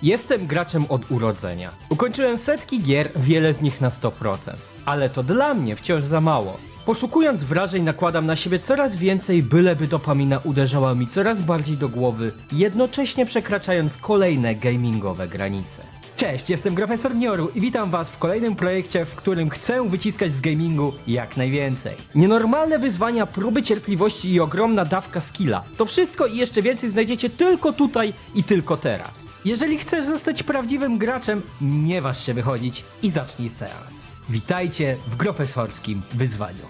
Jestem graczem od urodzenia. Ukończyłem setki gier, wiele z nich na 100%. Ale to dla mnie wciąż za mało. Poszukując wrażeń nakładam na siebie coraz więcej, byleby dopamina uderzała mi coraz bardziej do głowy, jednocześnie przekraczając kolejne gamingowe granice. Cześć, jestem Profesor Nioru i witam was w kolejnym projekcie, w którym chcę wyciskać z gamingu jak najwięcej. Nienormalne wyzwania, próby cierpliwości i ogromna dawka skilla. To wszystko i jeszcze więcej znajdziecie tylko tutaj i tylko teraz. Jeżeli chcesz zostać prawdziwym graczem, nie waż się wychodzić i zacznij seans. Witajcie w profesorskim wyzwaniu.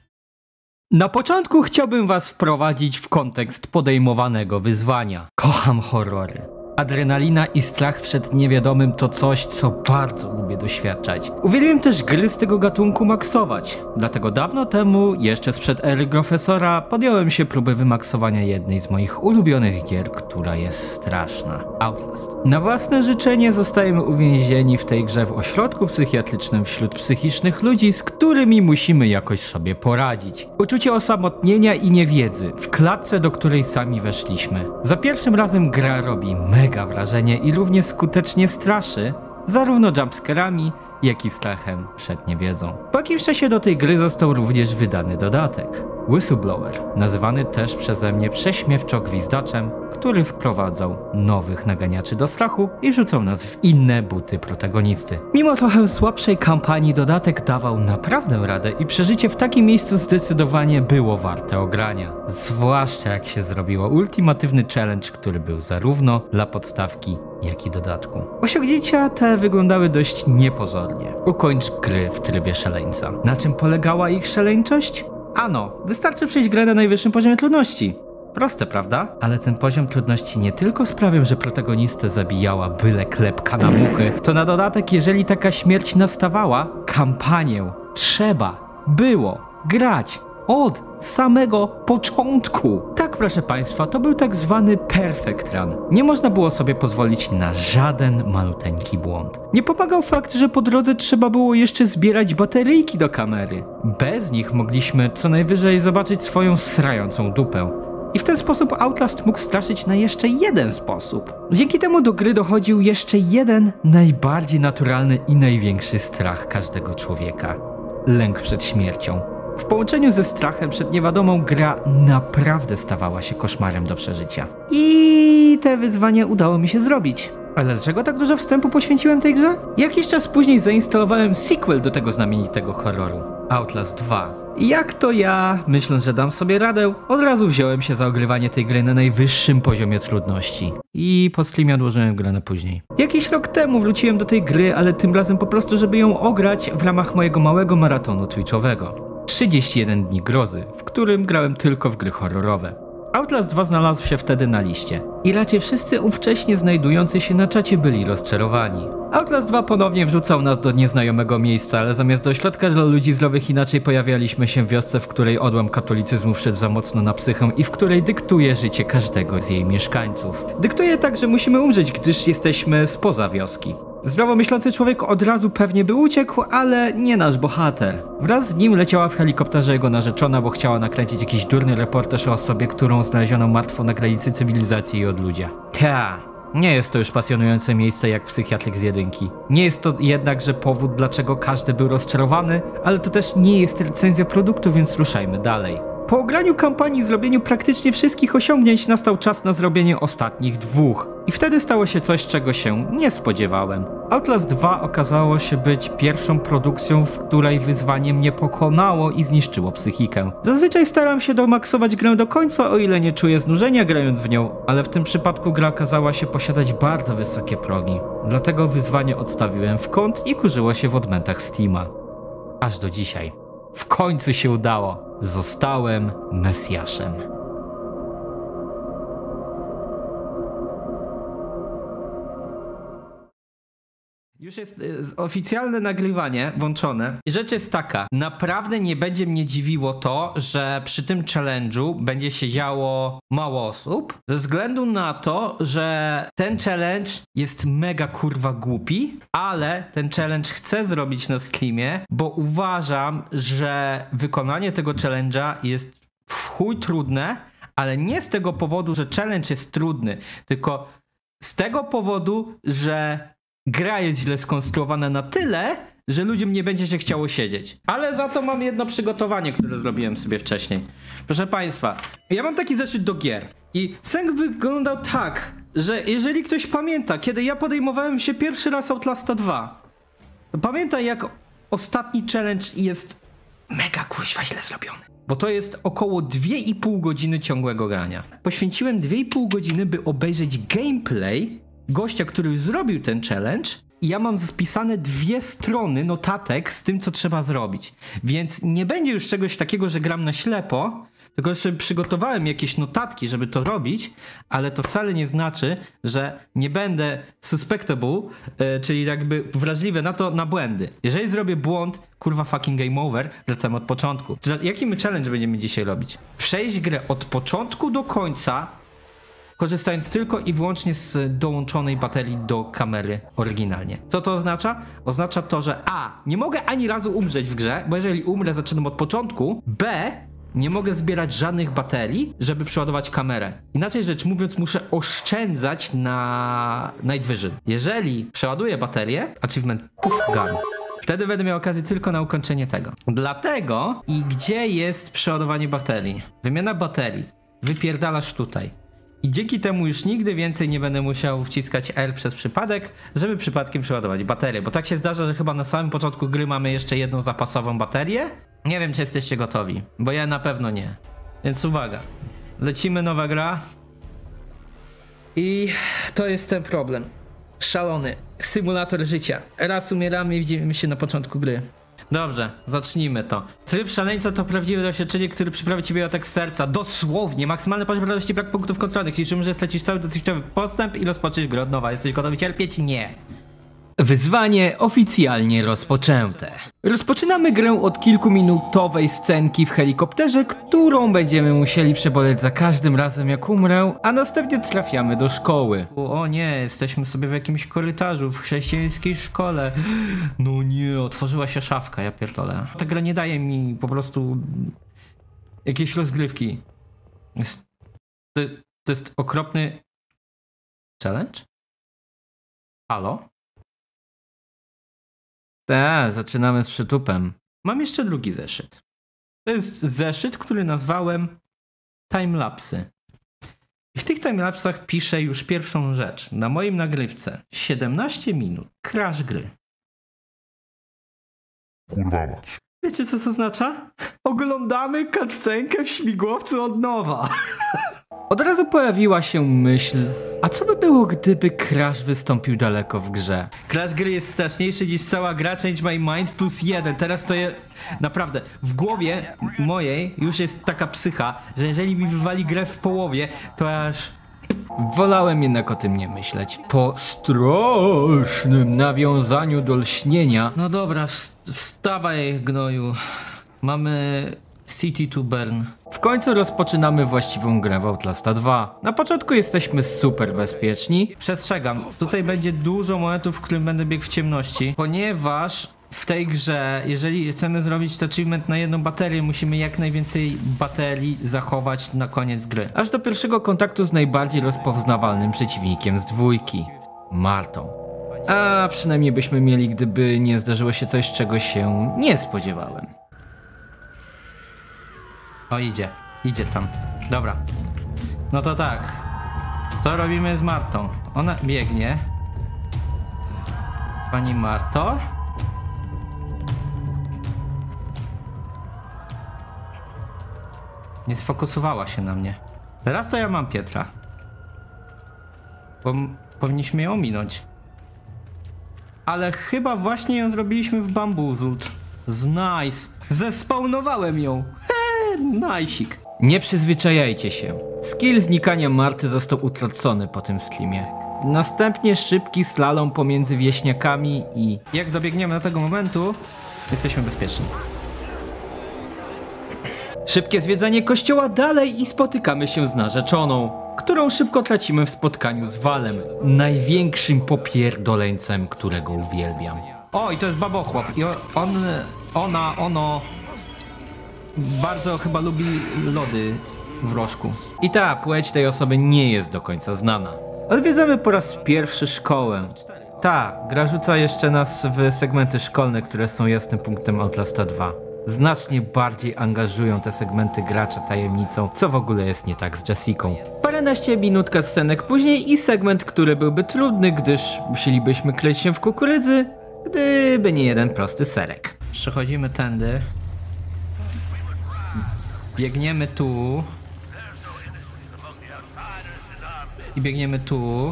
Na początku chciałbym was wprowadzić w kontekst podejmowanego wyzwania. Kocham horrory. Adrenalina i strach przed niewiadomym to coś, co bardzo lubię doświadczać. Uwielbiam też gry z tego gatunku maksować. Dlatego dawno temu, jeszcze sprzed ery Profesora, podjąłem się próby wymaksowania jednej z moich ulubionych gier, która jest straszna. Outlast. Na własne życzenie zostajemy uwięzieni w tej grze w ośrodku psychiatrycznym wśród psychicznych ludzi, z którymi musimy jakoś sobie poradzić. Uczucie osamotnienia i niewiedzy w klatce, do której sami weszliśmy. Za pierwszym razem gra robi mega wrażenie i równie skutecznie straszy, zarówno jumpscarami, jak i strachem przed niewiedzą. Po jakimś czasie do tej gry został również wydany dodatek. Whistleblower, nazywany też przeze mnie prześmiewczo gwizdaczem, który wprowadzał nowych naganiaczy do strachu i rzucał nas w inne buty protagonisty. Mimo trochę słabszej kampanii dodatek dawał naprawdę radę i przeżycie w takim miejscu zdecydowanie było warte ogrania. Zwłaszcza jak się zrobiło ultimatywny challenge, który był zarówno dla podstawki, jak i dodatku. Osiągnięcia te wyglądały dość niepozornie. Ukończ gry w trybie szaleńca. Na czym polegała ich szaleńczość? Ano, wystarczy przejść grę na najwyższym poziomie trudności. Proste, prawda? Ale ten poziom trudności nie tylko sprawiał, że protagonistę zabijała byle klepka na muchy, to na dodatek, jeżeli taka śmierć nastawała, kampanię trzeba było grać od samego początku. Tak, proszę państwa, to był tak zwany perfect run. Nie można było sobie pozwolić na żaden maluteńki błąd. Nie pomagał fakt, że po drodze trzeba było jeszcze zbierać bateryjki do kamery. Bez nich mogliśmy co najwyżej zobaczyć swoją srającą dupę. I w ten sposób Outlast mógł straszyć na jeszcze jeden sposób. Dzięki temu do gry dochodził jeszcze jeden najbardziej naturalny i największy strach każdego człowieka. Lęk przed śmiercią. W połączeniu ze strachem przed niewiadomą gra naprawdę stawała się koszmarem do przeżycia. I te wyzwania udało mi się zrobić. Ale dlaczego tak dużo wstępu poświęciłem tej grze? Jakiś czas później zainstalowałem sequel do tego znamienitego horroru. Outlast 2. I jak to ja, myśląc, że dam sobie radę, od razu wziąłem się za ogrywanie tej gry na najwyższym poziomie trudności. I po streamie odłożyłem grę na później. Jakiś rok temu wróciłem do tej gry, ale tym razem po prostu, żeby ją ograć w ramach mojego małego maratonu twitchowego. 31 dni grozy, w którym grałem tylko w gry horrorowe. Outlast 2 znalazł się wtedy na liście. I raczej wszyscy ówcześnie znajdujący się na czacie byli rozczarowani. Outlast 2 ponownie wrzucał nas do nieznajomego miejsca, ale zamiast do ośrodka dla ludzi zdrowych inaczej pojawialiśmy się w wiosce, w której odłam katolicyzmu wszedł za mocno na psychę i w której dyktuje życie każdego z jej mieszkańców. Dyktuje tak, że musimy umrzeć, gdyż jesteśmy spoza wioski. Zdrowo myślący człowiek od razu pewnie by uciekł, ale nie nasz bohater. Wraz z nim leciała w helikopterze jego narzeczona, bo chciała nakręcić jakiś durny reportaż o osobie, którą znaleziono martwą na granicy cywilizacji i odludzia. Nie jest to już pasjonujące miejsce jak psychiatryk z jedynki. Nie jest to jednakże powód, dlaczego każdy był rozczarowany, ale to też nie jest recenzja produktu, więc ruszajmy dalej. Po ograniu kampanii i zrobieniu praktycznie wszystkich osiągnięć nastał czas na zrobienie ostatnich dwóch. I wtedy stało się coś, czego się nie spodziewałem. Outlast 2 okazało się być pierwszą produkcją, w której wyzwanie mnie pokonało i zniszczyło psychikę. Zazwyczaj staram się domaksować grę do końca, o ile nie czuję znużenia grając w nią, ale w tym przypadku gra okazała się posiadać bardzo wysokie progi. Dlatego wyzwanie odstawiłem w kąt i kurzyło się w odmętach Steama. Aż do dzisiaj. W końcu się udało. Zostałem Mesjaszem. Już jest oficjalne nagrywanie włączone. I rzecz jest taka, naprawdę nie będzie mnie dziwiło to, że przy tym challenge'u będzie siedziało mało osób, ze względu na to, że ten challenge jest mega kurwa głupi, ale ten challenge chcę zrobić na streamie, bo uważam, że wykonanie tego challenge'a jest w chuj trudne, ale nie z tego powodu, że challenge jest trudny, tylko z tego powodu, że gra jest źle skonstruowana na tyle, że ludziom nie będzie się chciało siedzieć. Ale za to mam jedno przygotowanie, które zrobiłem sobie wcześniej. Proszę państwa, ja mam taki zeszyt do gier i cynk wyglądał tak, że jeżeli ktoś pamięta, kiedy ja podejmowałem się pierwszy raz Outlasta 2, to pamiętaj, jak ostatni challenge jest mega kuźwa źle zrobiony. Bo to jest około 2,5 godziny ciągłego grania. Poświęciłem 2,5 godziny, by obejrzeć gameplay gościa, który już zrobił ten challenge, i ja mam spisane 2 strony notatek z tym, co trzeba zrobić. Więc nie będzie już czegoś takiego, że gram na ślepo, tylko sobie przygotowałem jakieś notatki, żeby to robić, ale to wcale nie znaczy, że nie będę suspectable, czyli jakby wrażliwy na błędy. Jeżeli zrobię błąd, kurwa fucking game over, wracamy od początku. Jaki my challenge będziemy dzisiaj robić? Przejść grę od początku do końca, korzystając tylko i wyłącznie z dołączonej baterii do kamery oryginalnie. Co to oznacza? Oznacza to, że a, nie mogę ani razu umrzeć w grze, bo jeżeli umrę, zaczynam od początku, b, nie mogę zbierać żadnych baterii, żeby przeładować kamerę. Inaczej rzecz mówiąc, muszę oszczędzać na Night Vision. Jeżeli przeładuję baterię, achievement puff gun. Wtedy będę miał okazję tylko na ukończenie tego. Dlatego i gdzie jest przeładowanie baterii? Wymiana baterii. Wypierdalasz tutaj. I dzięki temu już nigdy więcej nie będę musiał wciskać R przez przypadek, żeby przypadkiem przeładować baterię. Bo tak się zdarza, że chyba na samym początku gry mamy jeszcze jedną zapasową baterię. Nie wiem, czy jesteście gotowi, bo ja na pewno nie. Więc uwaga. Lecimy, nowa gra. I to jest ten problem. Szalony. Symulator życia. Raz umieramy i widzimy się na początku gry. Dobrze, zacznijmy to. Tryb szaleńca to prawdziwe doświadczenie, które przyprawi ciebie atak serca. Dosłownie. Maksymalny poziom radości, brak punktów kontrolnych. Liczymy, że stracisz cały dotychczasowy postęp i rozpoczniesz grę od nowa. Jesteś gotowy cierpieć? Nie. Wyzwanie oficjalnie rozpoczęte. Rozpoczynamy grę od kilkuminutowej scenki w helikopterze, którą będziemy musieli przeboleć za każdym razem jak umrę, a następnie trafiamy do szkoły. O nie, jesteśmy sobie w jakimś korytarzu w chrześcijańskiej szkole. No nie, otworzyła się szafka, ja pierdolę. Ta gra nie daje mi po prostu jakiejś rozgrywki. To jest okropny challenge? Halo? Tak, zaczynamy z przytupem. Mam jeszcze drugi zeszyt. To jest zeszyt, który nazwałem timelapsy. I w tych timelapsach piszę już pierwszą rzecz. Na moim nagrywce 17 minut. Crash gry. Kurwa mać. Wiecie, co to oznacza? Oglądamy cutscenkę w śmigłowcu od nowa. Od razu pojawiła się myśl, a co by było, gdyby Crash wystąpił daleko w grze? Crash gry jest straszniejszy niż cała gra Change My Mind +1. Teraz to jest... Naprawdę, w głowie mojej już jest taka psycha, że jeżeli mi wywali grę w połowie, to aż... Wolałem jednak o tym nie myśleć. Po strasznym nawiązaniu do lśnienia... No dobra, wstawaj, gnoju. Mamy... City to Burn. W końcu rozpoczynamy właściwą grę w Outlasta 2. Na początku jesteśmy super bezpieczni. Przestrzegam, tutaj będzie dużo momentów, w którym będę biegł w ciemności, ponieważ w tej grze, jeżeli chcemy zrobić to achievement na jedną baterię, musimy jak najwięcej baterii zachować na koniec gry. Aż do pierwszego kontaktu z najbardziej rozpoznawalnym przeciwnikiem z dwójki. Martą. A przynajmniej byśmy mieli, gdyby nie zdarzyło się coś, czego się nie spodziewałem. O, idzie tam. Dobra. No to tak. Co robimy z Martą? Ona biegnie. Pani Marto? Nie sfokusowała się na mnie. Teraz to ja mam Pietra. Bo powinniśmy ją ominąć. Ale chyba właśnie ją zrobiliśmy w Bamboozled. Nice. Zespawnowałem ją. Najsik. Nie przyzwyczajajcie się. Skill znikania Marty został utracony po tym streamie. Następnie szybki slalom pomiędzy wieśniakami i... Jak dobiegniemy do tego momentu, jesteśmy bezpieczni. Szybkie zwiedzanie kościoła dalej i spotykamy się z narzeczoną, którą szybko tracimy w spotkaniu z Walem, największym popierdoleńcem, którego uwielbiam. O, i to jest babochłop. I ono... bardzo chyba lubi lody w rożku. I ta płeć tej osoby nie jest do końca znana. Odwiedzamy po raz pierwszy szkołę. Ta, gra rzuca jeszcze nas w segmenty szkolne, które są jasnym punktem Outlasta 2. Znacznie bardziej angażują te segmenty gracza tajemnicą, co w ogóle jest nie tak z Jessiką. Paręnaście minut scenek później i segment, który byłby trudny, gdyż musielibyśmy kryć się w kukurydzy, gdyby nie jeden prosty serek. Przechodzimy tędy. Biegniemy tu. I biegniemy tu.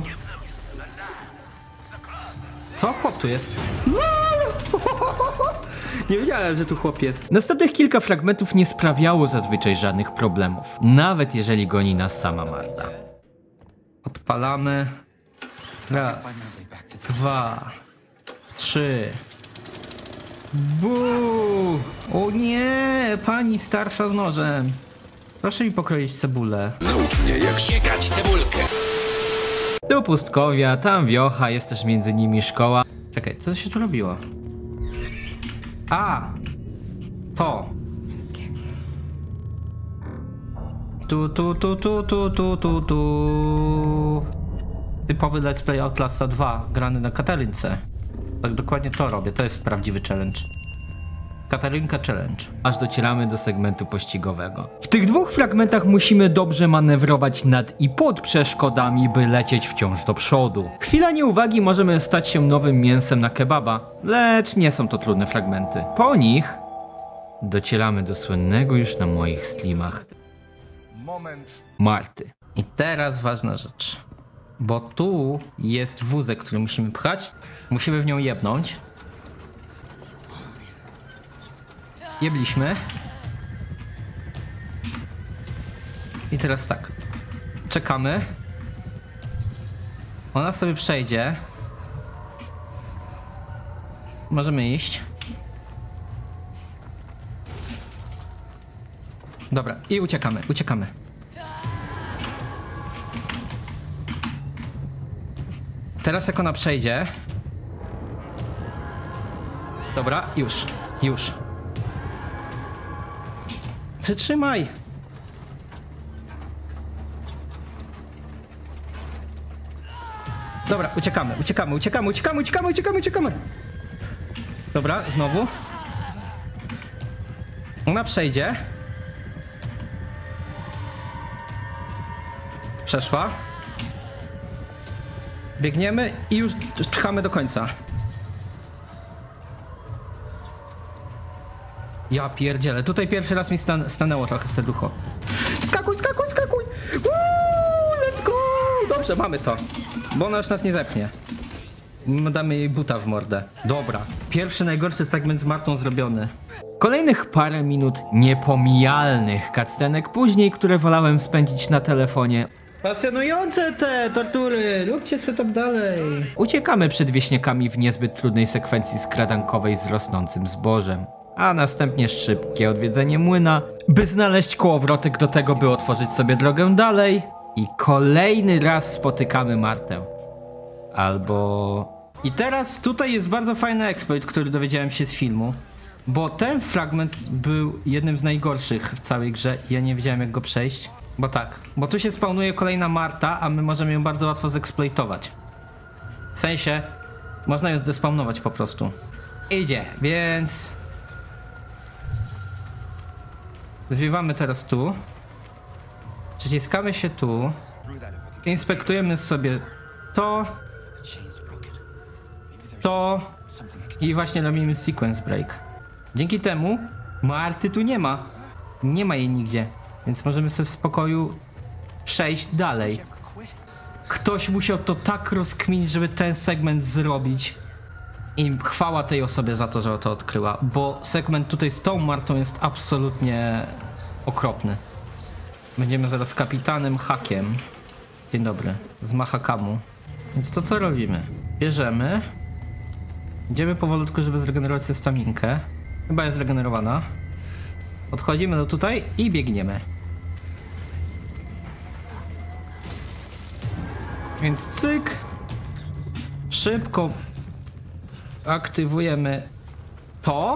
Co? Chłop tu jest? Nie wiedziałem, że tu chłop jest. Następnych kilka fragmentów nie sprawiało zazwyczaj żadnych problemów. Nawet jeżeli goni nas sama Marta. Odpalamy. Raz, dwa, trzy. Buu! O nie! Pani starsza z nożem. Proszę mi pokroić cebulę. Naucz mnie, jak siekać cebulkę. Tu pustkowia, tam wiocha, jest też między nimi szkoła. Czekaj, co się tu robiło? A! To! Tu. Typowy let's play Outlasta 2, grany na Katarynce. Tak dokładnie to robię, to jest prawdziwy challenge. Katarynka Challenge. Aż docieramy do segmentu pościgowego. W tych dwóch fragmentach musimy dobrze manewrować nad i pod przeszkodami, by lecieć wciąż do przodu. Chwila nieuwagi, możemy stać się nowym mięsem na kebaba, lecz nie są to trudne fragmenty. Po nich docieramy do słynnego już na moich streamach Marty. I teraz ważna rzecz. Bo tu jest wózek, który musimy pchać. Musimy w nią jebnąć. Jebliśmy. I teraz tak. Czekamy. Ona sobie przejdzie. Możemy iść. Dobra, i uciekamy. Teraz jak ona przejdzie. Dobra, już. Przytrzymaj! Dobra, uciekamy. Dobra, znowu. Ona przejdzie. Przeszła. Biegniemy i już pchamy do końca. Ja pierdzielę, tutaj pierwszy raz mi stanęło trochę serducho. Skakuj! Let's go! Dobrze, mamy to. Bo ona już nas nie zepchnie. Damy jej buta w mordę. Dobra, pierwszy najgorszy segment z Martą zrobiony. Kolejnych parę minut niepomijalnych cutscenek później, które wolałem spędzić na telefonie. Pasjonujące te tortury, róbcie setup dalej. Uciekamy przed wieśniakami w niezbyt trudnej sekwencji skradankowej z rosnącym zbożem. A następnie szybkie odwiedzenie młyna, by znaleźć kołowrotek do tego, by otworzyć sobie drogę dalej. I kolejny raz spotykamy Martę. Albo... I teraz tutaj jest bardzo fajny exploit, który dowiedziałem się z filmu. Bo ten fragment był jednym z najgorszych w całej grze i ja nie wiedziałem jak go przejść. Bo tu się spawnuje kolejna Marta, a my możemy ją bardzo łatwo zeksploitować. W sensie, można ją zdespawnować po prostu. Idzie, więc... Zwiewamy teraz tu. Przyciskamy się tu. Inspektujemy sobie to. I właśnie robimy sequence break. Dzięki temu Marty tu nie ma. Nie ma jej nigdzie. Więc możemy sobie w spokoju przejść dalej. Ktoś musiał to tak rozkminić, żeby ten segment zrobić. I chwała tej osobie za to, że to odkryła. Bo segment tutaj z tą Martą jest absolutnie okropny. Będziemy zaraz kapitanem Hakiem. Dzień dobry. Z Mahakamu. Więc to co robimy? Bierzemy. Idziemy powolutku, żeby zregenerować sobie staminkę. Chyba jest zregenerowana. Odchodzimy do tutaj i biegniemy. Więc cyk. Szybko aktywujemy to.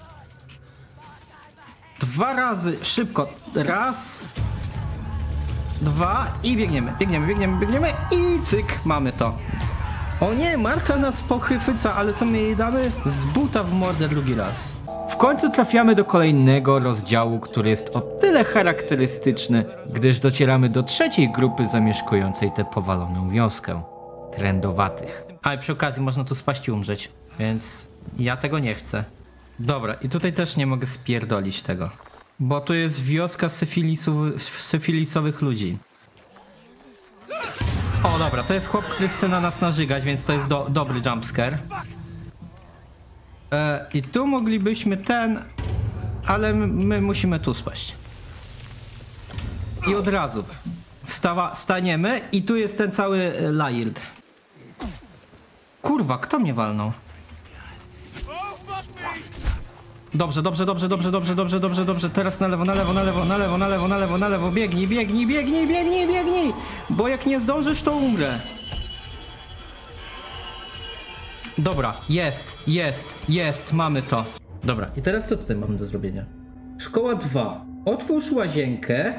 2 razy szybko. Raz. 2 i biegniemy i cyk, mamy to. O nie, Marta nas pochyca, ale co my jej damy? Z buta w mordę drugi raz. W końcu trafiamy do kolejnego rozdziału, który jest o tyle charakterystyczny, gdyż docieramy do trzeciej grupy zamieszkującej tę powaloną wioskę. Trendowatych. A i przy okazji można tu spaść i umrzeć, więc ja tego nie chcę. Dobra, i tutaj też nie mogę spierdolić tego, bo tu jest wioska syfilisowych ludzi. O dobra, to jest chłop, który chce na nas narzygać, więc to jest dobry jumpscare. I tu moglibyśmy ale my musimy tu spaść. I od razu staniemy i tu jest ten cały Laird. Kurwa, kto mnie walnął? Dobrze. Teraz na lewo. Biegnij. Bo jak nie zdążysz, to umrę. Dobra, jest, mamy to. Dobra, i teraz co tutaj mamy do zrobienia? Szkoła 2. Otwórz łazienkę.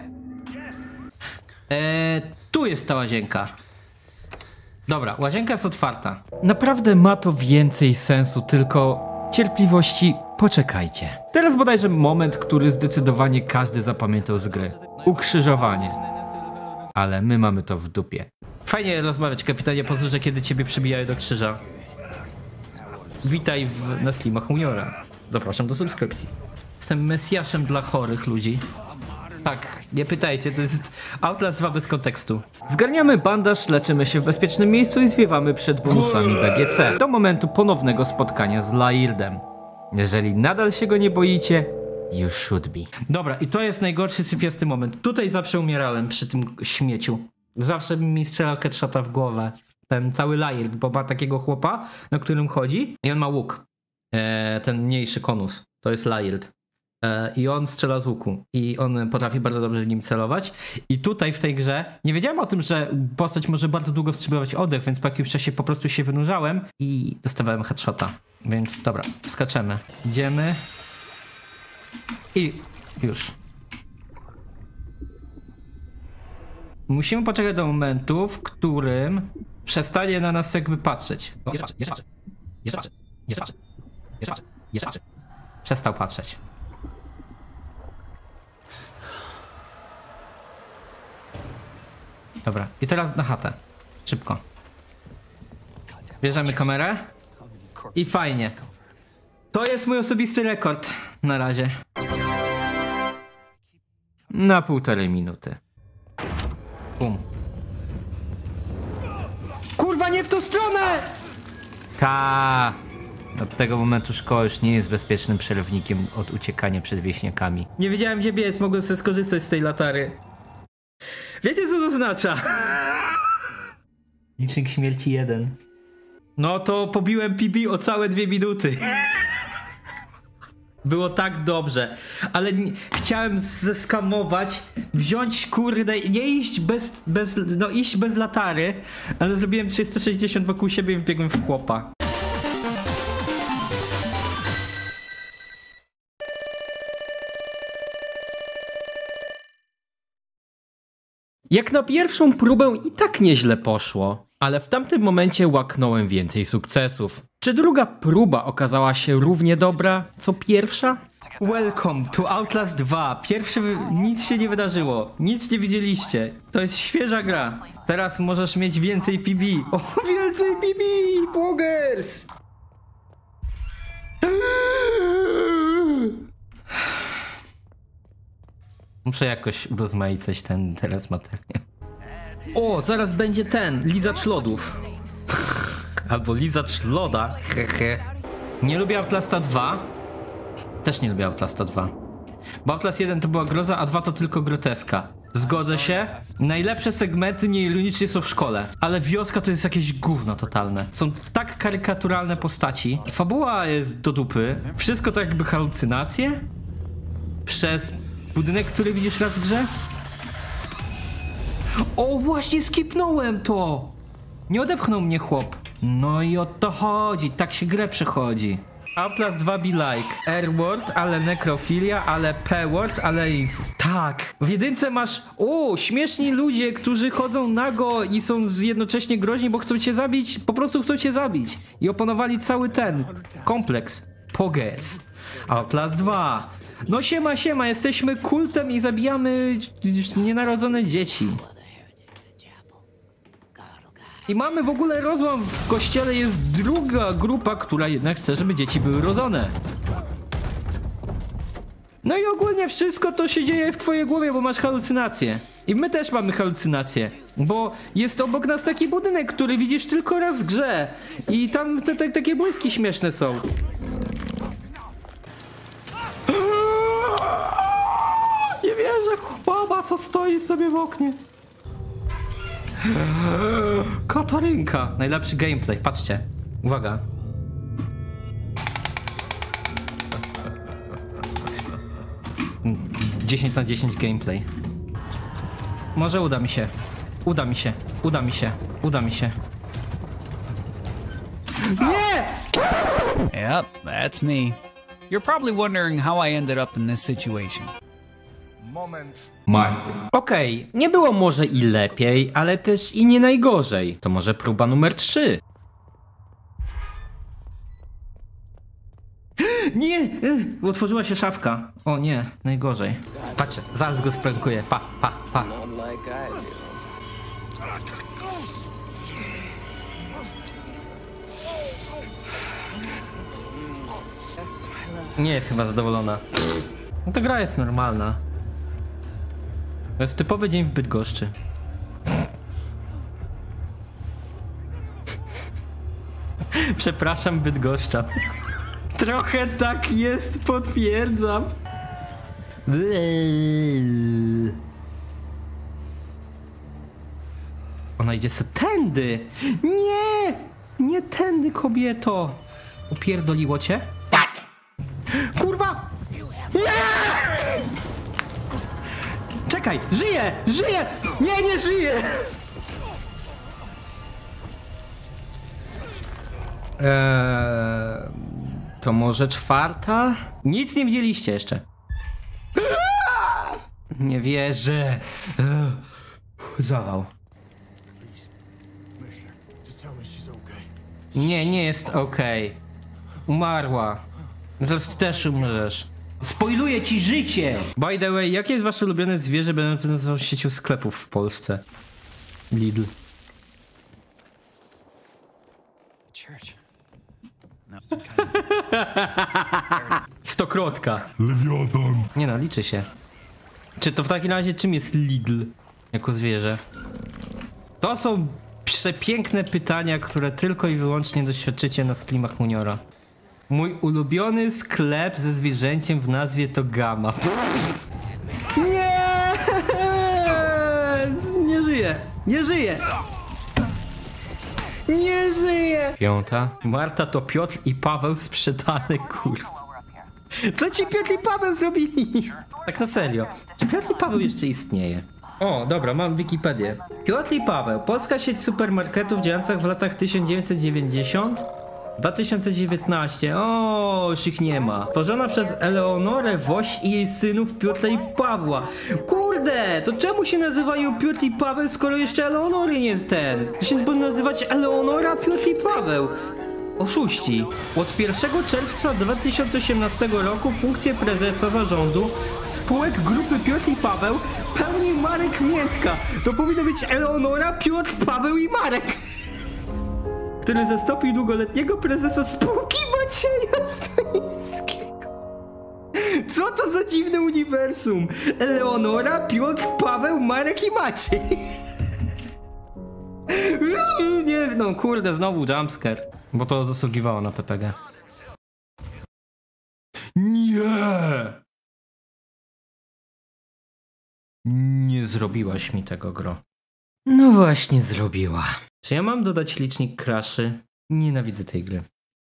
Tu jest ta łazienka. Dobra, łazienka jest otwarta. Naprawdę ma to więcej sensu, tylko cierpliwości poczekajcie. Teraz bodajże moment, który zdecydowanie każdy zapamiętał z gry. Ukrzyżowanie. Ale my mamy to w dupie. Fajnie rozmawiać, kapitanie, pozwól, że kiedy ciebie przybijają do krzyża. Witaj na streamach Juniora. Zapraszam do subskrypcji. Jestem mesjaszem dla chorych ludzi. Tak, nie pytajcie, to jest Outlast 2 bez kontekstu. Zgarniamy bandaż, leczymy się w bezpiecznym miejscu i zwiewamy przed bonusami DGC. Do momentu ponownego spotkania z Lairdem. Jeżeli nadal się go nie boicie, you should be. Dobra, i to jest najgorszy syfiasty moment. Tutaj zawsze umierałem przy tym śmieciu. Zawsze mi strzelał headshota w głowę. Ten cały Laird, bo ma takiego chłopa, na którym chodzi i on ma łuk. Ten mniejszy konus. To jest Laird. I on strzela z łuku. I on potrafi bardzo dobrze w nim celować. I tutaj w tej grze nie wiedziałem o tym, że postać może bardzo długo wstrzymywać oddech, więc po jakimś czasie po prostu się wynurzałem i dostawałem headshota. Więc dobra, skaczemy. Idziemy. I już. Musimy poczekać do momentu, w którym przestanie na nas jakby patrzeć. Przestał patrzeć. Dobra, i teraz na chatę. Szybko. Bierzemy kamerę. I fajnie. To jest mój osobisty rekord. Na razie. Na 1,5 minuty. Bum. Kurwa, nie w tą stronę! Ta. Od tego momentu szkoła już nie jest bezpiecznym przerywnikiem od uciekania przed wieśniakami. Nie wiedziałem, gdzie biec, mogłem sobie skorzystać z tej latary. Wiecie, co to oznacza? Licznik śmierci 1. No to pobiłem PB o całe 2 minuty. Było tak dobrze, ale chciałem zeskamować, wziąć kurde i nie iść iść bez latary, ale zrobiłem 360 wokół siebie i wbiegłem w chłopa. Jak na pierwszą próbę i tak nieźle poszło, ale w tamtym momencie łaknąłem więcej sukcesów. Czy druga próba okazała się równie dobra, co pierwsza? Welcome to Outlast 2. Nic się nie wydarzyło. Nic nie widzieliście. To jest świeża gra. Teraz możesz mieć więcej PB. O, więcej PB! Poggers! Muszę jakoś urozmaicać teraz materiał. O, zaraz będzie lizacz lodów. Albo lizacz loda. Hehe. Nie lubię Outlasta 2. Też nie lubię Outlasta 2. Bo Outlast 1 to była groza, a 2 to tylko groteska. Zgodzę się. Najlepsze segmenty nieironicznie są w szkole. Ale wioska to jest jakieś gówno totalne. Są tak karykaturalne postaci. Fabuła jest do dupy. Wszystko to jakby halucynacje. Przez budynek, który widzisz raz w grze. O, właśnie skipnąłem to! Nie odepchnął mnie chłop. No i o to chodzi, tak się grę przechodzi. Outlast 2 be like R-word, ale nekrofilia, ale P-word, ale incest. Tak. W jedynce masz, śmieszni ludzie, którzy chodzą nago i są jednocześnie groźni, bo chcą cię zabić, po prostu chcą cię zabić. I opanowali cały ten kompleks. Poges. Outlast 2. No siema, jesteśmy kultem i zabijamy nienarodzone dzieci. I mamy w ogóle rozłam w kościele, jest druga grupa, która jednak chce, żeby dzieci były rodzone. No i ogólnie wszystko to się dzieje w twojej głowie, bo masz halucynacje. I my też mamy halucynacje, bo jest obok nas taki budynek, który widzisz tylko raz w grze. I tam takie błyski śmieszne są. Nie wierzę, chłapa, co stoi sobie w oknie. Katarynka. Najlepszy gameplay, patrzcie. Uwaga. Dziesięć na 10 gameplay. Może uda mi się. Uda mi się. Nie! Yep, that's me. You're probably wondering how I ended up in this situation. Marty. Okej, nie było może i lepiej, ale też i nie najgorzej. To może próba numer 3. Nie! Otworzyła się szafka. O nie, najgorzej. Patrzcie, zaraz go sprankuję. Pa. Nie jest chyba zadowolona. No to gra jest normalna. To jest typowy dzień w Bydgoszczy. Przepraszam, Bydgoszcza. Trochę tak jest, potwierdzam. Ona idzie se tędy. Nie! Nie tędy, kobieto. Upierdoliło cię? Tak. Kurwa! Nie! Czekaj, żyję! Nie żyję! To może 4? Nic nie widzieliście jeszcze. Nie wierzę. Zawał. Nie jest okej. Umarła. Zaraz ty też umrzesz. Spoiluję ci życie! By the way, jakie jest wasze ulubione zwierzę będące nazwą siecią sklepów w Polsce? Lidl. Stokrotka. Lewiatan. Nie no, liczy się. Czy to w takim razie czym jest Lidl jako zwierzę? To są przepiękne pytania, które tylko i wyłącznie doświadczycie na streamach Muniora. Mój ulubiony sklep ze zwierzęciem w nazwie to Gama. Nie! Nie żyje! 5. Marta to Piotr i Paweł sprzedane, kurwa. Co ci Piotr i Paweł zrobili? Tak na serio. Czy Piotr i Paweł jeszcze istnieje? O, dobra, mam Wikipedię. Piotr i Paweł. Polska sieć supermarketów działających w latach 1990-2019. O, już ich nie ma. Tworzona przez Eleonorę Woś i jej synów Piotra i Pawła. Kurde, to czemu się nazywają Piotr i Paweł, skoro jeszcze Eleonory nie jest ten? To się powinno nazywać Eleonora, Piotr i Paweł. Oszuści. Od 1 czerwca 2018 roku funkcję prezesa zarządu spółek grupy Piotr i Paweł pełni Marek Miętka. To powinno być Eleonora, Piotr, Paweł i Marek, który zastąpił długoletniego prezesa spółki Macieja Stańskiego. Co to za dziwne uniwersum? Eleonora, Piotr, Paweł, Marek i Maciej. Nie, no kurde, znowu jumpscare. Bo to zasługiwało na PPG. Nie! Nie zrobiłaś mi tego, gro. No właśnie zrobiła. Czy ja mam dodać licznik crashy? Nienawidzę tej gry.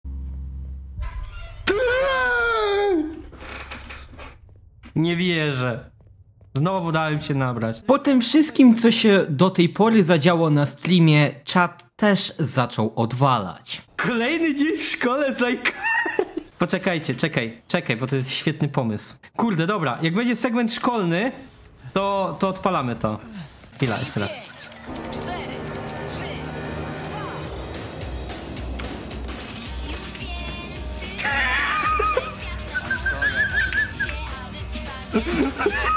Nie wierzę. Znowu dałem się nabrać. Po tym wszystkim, co się do tej pory zadziało na streamie, czat też zaczął odwalać. Kolejny dzień w szkole, Poczekajcie, czekaj, bo to jest świetny pomysł. Kurde, dobra, jak będzie segment szkolny, to odpalamy to. Chwila, jeszcze raz. 4, 3, 2.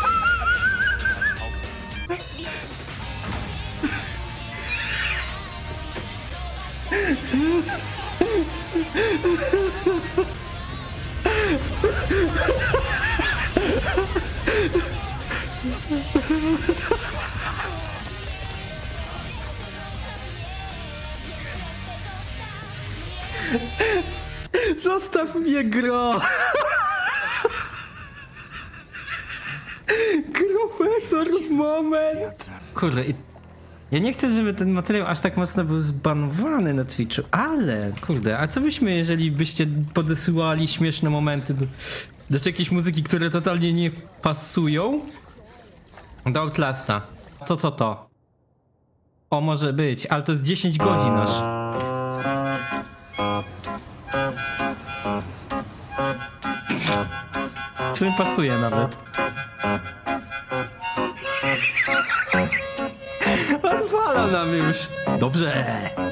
Zostaw mnie, gro! Profesor, moment! Kurde, ja nie chcę, żeby ten materiał aż tak mocno był zbanowany na Twitchu, ale, kurde, a co byśmy, jeżeli byście podesyłali śmieszne momenty do jakiejś muzyki, które totalnie nie pasują do Outlasta? To co to? O, może być, ale to jest 10 godzin aż. W sumie pasuje nawet. Odwala nam już. Dobrze.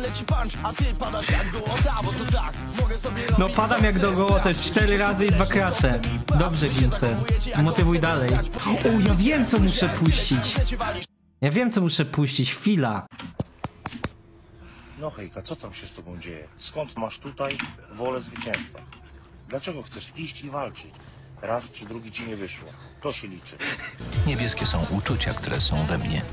No padam jak do gołota, jest 4 razy i 2 krasze. Dobrze, Gimse. Motywuj dalej. O, ja wiem, co muszę puścić. Ja wiem, co muszę puścić. Chwila. No hejka, co tam się z tobą dzieje? Skąd masz tutaj wolę zwycięstwa? Dlaczego chcesz iść i walczyć? Raz czy drugi ci nie wyszło. To się liczy. Niebieskie są uczucia, które są we mnie.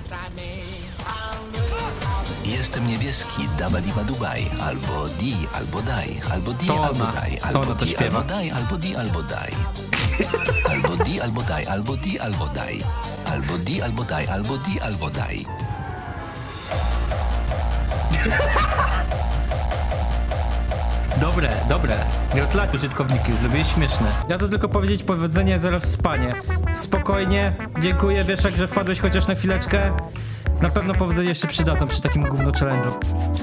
Jestem niebieski, dabadiba dubaj, albo di, albo daj, albo di, To albo ona. daj, To albo ona to di, śpiewa. albo daj, albo di, albo daj. Albo di, albo daj, albo di, albo daj. Albo di, albo daj, albo di, albo daj. Dobre. Gratulacje, użytkowniki, zrobiłeś śmieszne. Ja to tylko powiedzieć powodzenia, zaraz spanie. Spokojnie, dziękuję, Wieszak, że wpadłeś chociaż na chwileczkę. Na pewno powodzenia się przydadzą przy takim gówno challenge'u.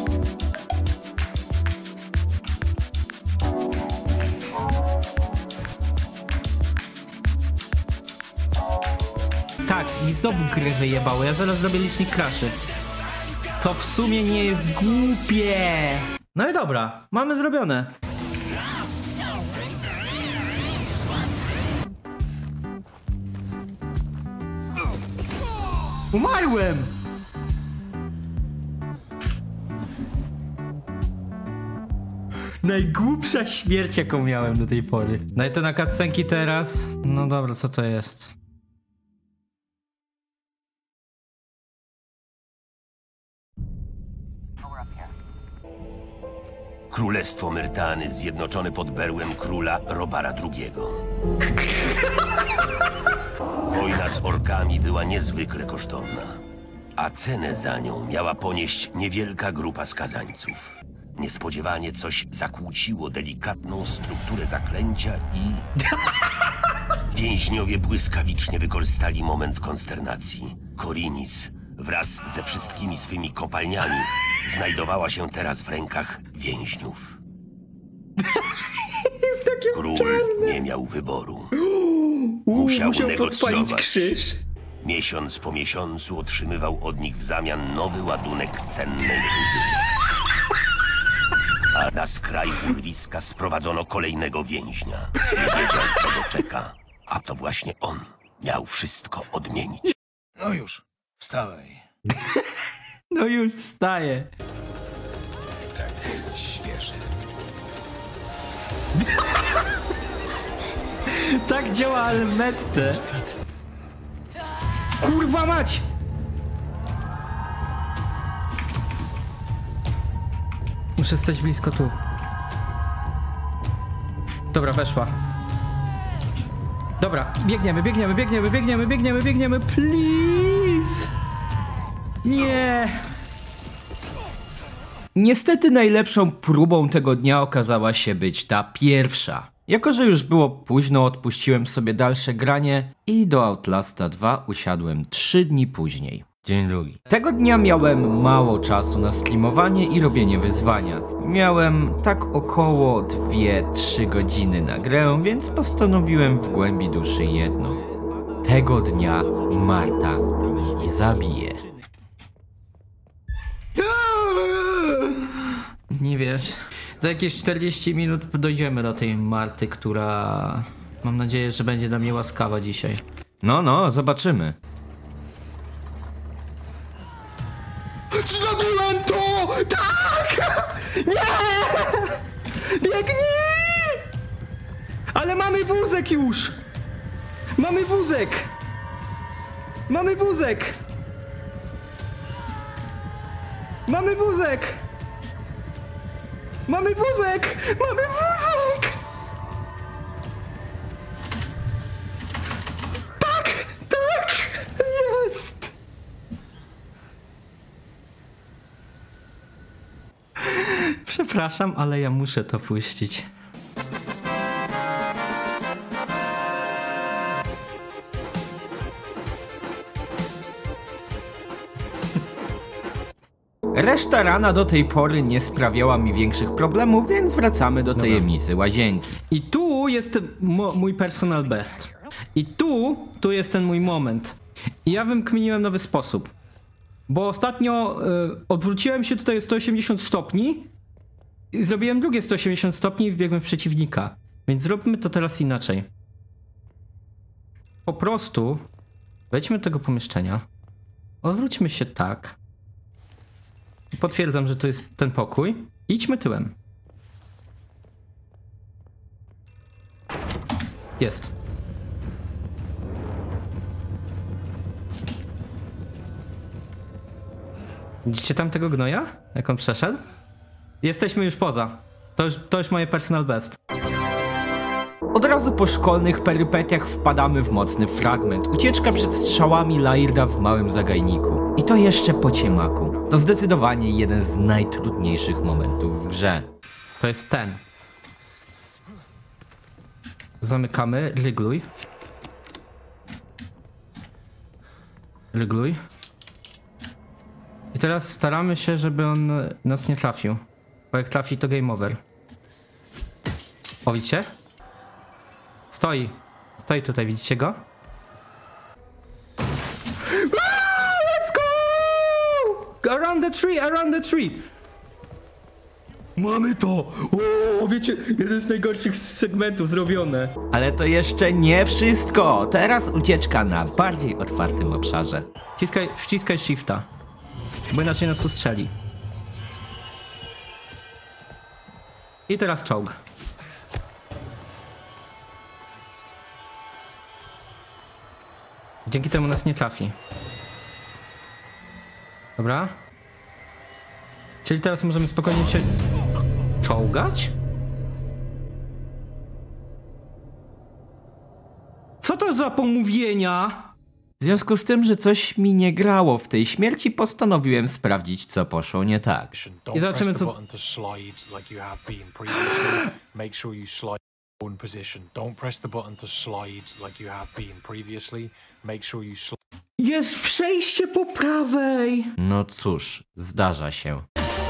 Tak, i znowu gry wyjebało, ja zaraz zrobię licznik kraszy. Co w sumie nie jest głupie. No i dobra, mamy zrobione. Umarłem! Najgłupsza śmierć, jaką miałem do tej pory. No i to na cutscenki teraz. No dobra, co to jest? Królestwo Myrtany zjednoczone pod berłem króla Robara II. Wojna z orkami była niezwykle kosztowna, a cenę za nią miała ponieść niewielka grupa skazańców. Niespodziewanie coś zakłóciło delikatną strukturę zaklęcia i... Więźniowie błyskawicznie wykorzystali moment konsternacji. Korinis wraz ze wszystkimi swymi kopalniami znajdowała się teraz w rękach więźniów. Król nie miał wyboru. Musiał negocjować. krzyż. Miesiąc po miesiącu otrzymywał od nich w zamian nowy ładunek cennej rudy. A na skraj urwiska sprowadzono kolejnego więźnia. Nie wiedział, co go czeka. A to właśnie on miał wszystko odmienić. No już, wstawaj. No już wstaję. Tak, świeży. Tak działa Almette. Kurwa mać! Muszę stać blisko tu. Dobra, weszła. Dobra, biegniemy, please! Nie! Niestety najlepszą próbą tego dnia okazała się być ta pierwsza. Jako że już było późno, odpuściłem sobie dalsze granie i do Outlasta 2 usiadłem 3 dni później. Dzień drugi. Tego dnia miałem mało czasu na streamowanie i robienie wyzwania. Miałem tak około 2-3 godziny na grę, więc postanowiłem w głębi duszy jedno. Tego dnia Marta mnie nie zabije. Nie wiesz, za jakieś 40 minut dojdziemy do tej Marty, która... Mam nadzieję, że będzie dla mnie łaskawa dzisiaj. No, zobaczymy. Zrobiłem to! Tak! Nie! Biegnij! Ale mamy wózek już! Mamy wózek! Mamy wózek! Mamy wózek! Mamy wózek! Mamy wózek! Tak! Tak! Jest! Przepraszam, ale ja muszę to puścić. Reszta rana do tej pory nie sprawiała mi większych problemów, więc wracamy do tajemnicy łazienki. I tu jest mój personal best. I tu jest ten mój moment. I ja wykminiłem nowy sposób. Bo ostatnio odwróciłem się tutaj o 180 stopni i zrobiłem drugie 180 stopni i wbiegłem w przeciwnika. Więc zróbmy to teraz inaczej. Po prostu wejdźmy do tego pomieszczenia. Odwróćmy się tak. Potwierdzam, że to jest ten pokój. Idźmy tyłem. Jest. Widzicie tam tego gnoja? Jak on przeszedł? Jesteśmy już poza. To już moje personal best. Od razu po szkolnych perypetiach wpadamy w mocny fragment. Ucieczka przed strzałami Lairda w małym zagajniku. I to jeszcze po ciemaku. To zdecydowanie jeden z najtrudniejszych momentów w grze. To jest ten. Zamykamy. Rygluj. Rygluj. I teraz staramy się, żeby on nas nie trafił. Bo jak trafi, to game over. O, widzicie? Stoi. Stoi tutaj, widzicie go? Let's go! Around the tree, around the tree! Mamy to! O, wiecie, jeden z najgorszych segmentów zrobione. Ale to jeszcze nie wszystko. Teraz ucieczka na bardziej otwartym obszarze. Wciskaj shifta. Bo inaczej nas ustrzeli. I teraz czołg. Dzięki temu nas nie trafi. Dobra. Czyli teraz możemy spokojnie się czołgać? Co to za pomówienia? W związku z tym, że coś mi nie grało w tej śmierci, postanowiłem sprawdzić, co poszło nie tak. I zobaczymy, co... Jest przejście po prawej! No cóż, zdarza się.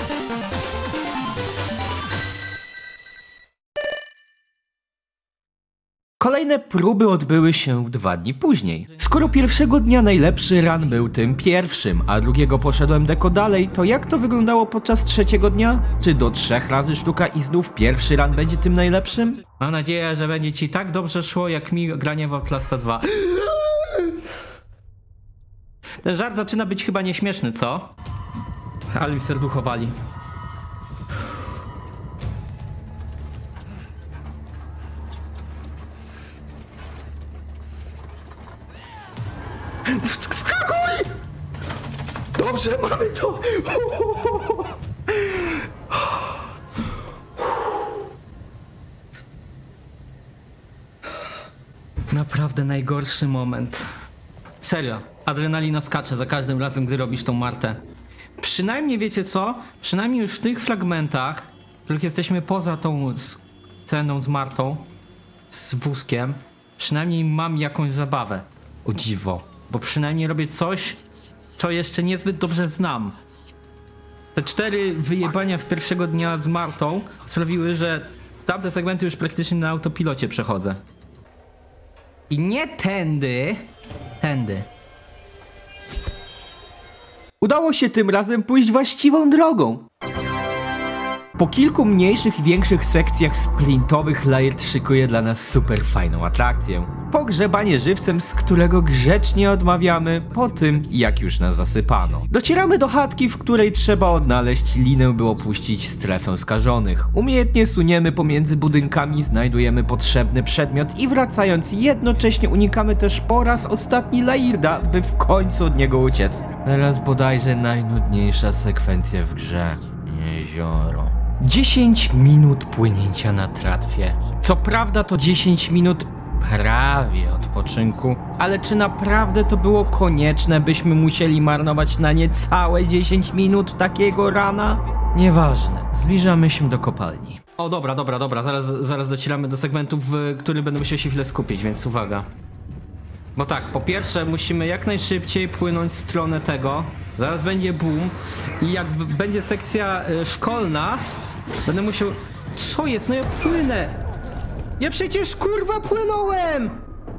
Kolejne próby odbyły się 2 dni później. Skoro pierwszego dnia najlepszy run był tym pierwszym, a drugiego poszedłem deko dalej, to jak to wyglądało podczas trzeciego dnia? Czy do 3 razy sztuka i znów pierwszy run będzie tym najlepszym? Mam nadzieję, że będzie ci tak dobrze szło, jak mi granie w Outlasta 2. Ten żart zaczyna być chyba nieśmieszny, co? Ale mi serduchowali. Skakuj! Dobrze, mamy to! Naprawdę najgorszy moment. Serio, adrenalina skacze za każdym razem, gdy robisz tą Martę. Przynajmniej wiecie co? Przynajmniej już w tych fragmentach, w których jesteśmy poza tą sceną z Martą, z wózkiem, przynajmniej mam jakąś zabawę. O dziwo. Bo przynajmniej robię coś, co jeszcze niezbyt dobrze znam. Te 4 wyjebania w pierwszego dnia z Martą sprawiły, że tamte segmenty już praktycznie na autopilocie przechodzę. I nie tędy. Tędy. Udało się tym razem pójść właściwą drogą. Po kilku mniejszych i większych sekcjach sprintowych Laird szykuje dla nas super fajną atrakcję. Pogrzebanie żywcem, z którego grzecznie odmawiamy po tym, jak już nas zasypano. Docieramy do chatki, w której trzeba odnaleźć linę, by opuścić strefę skażonych. Umiejętnie suniemy pomiędzy budynkami, znajdujemy potrzebny przedmiot i wracając jednocześnie unikamy też po raz ostatni Lairda, by w końcu od niego uciec. Teraz bodajże najnudniejsza sekwencja w grze. Jezioro. 10 minut płynięcia na tratwie. Co prawda to 10 minut prawie odpoczynku, ale czy naprawdę to było konieczne, byśmy musieli marnować na nie całe 10 minut takiego rana? Nieważne, zbliżamy się do kopalni. O dobra, zaraz docieramy do segmentów, w których będę musiał się chwilę skupić, więc uwaga. Bo tak, po pierwsze musimy jak najszybciej płynąć w stronę tego. Zaraz będzie boom i jak będzie sekcja szkolna, będę musiał... Co jest? No ja płynę! Ja przecież kurwa płynąłem!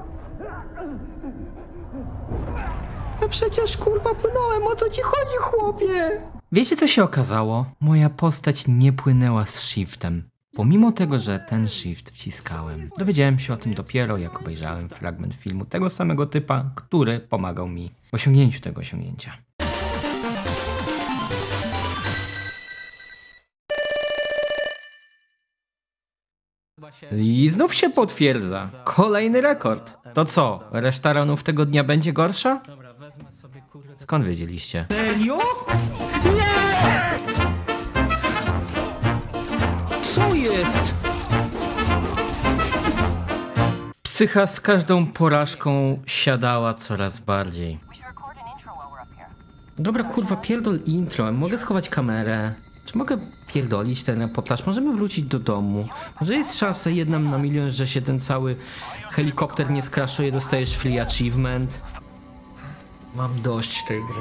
Ja przecież kurwa płynąłem! O co ci chodzi, chłopie? Wiecie co się okazało? Moja postać nie płynęła z shiftem. Pomimo tego, że ten shift wciskałem. Dowiedziałem się o tym dopiero, jak obejrzałem fragment filmu tego samego typa, który pomagał mi w osiągnięciu tego osiągnięcia. I znów się potwierdza. Kolejny rekord. To co? Reszta runów tego dnia będzie gorsza? Skąd wiedzieliście? Serio? Nie! Co jest? Psycha z każdą porażką siadała coraz bardziej. Dobra, kurwa, pierdol intro. Mogę schować kamerę? Czy mogę pierdolić ten reportaż? Możemy wrócić do domu. Może jest szansa 1 na milion, że się ten cały helikopter nie skraszuje, dostajesz free achievement. Mam dość tej gry.